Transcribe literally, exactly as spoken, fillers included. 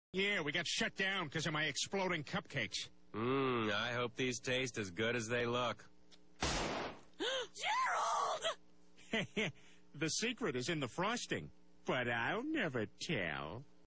Yeah, we got shut down because of my exploding cupcakes. Mmm, I hope these taste as good as they look. Gerald! The secret is in the frosting, but I'll never tell.